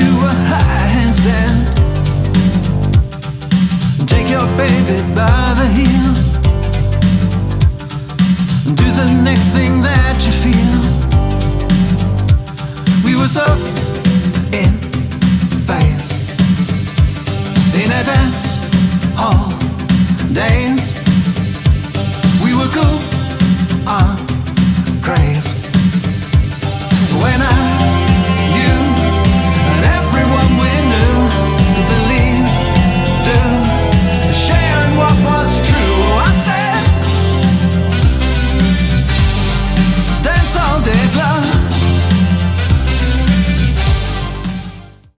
a handstand. Take your baby by the heel. Do the next thing that you feel. We were so in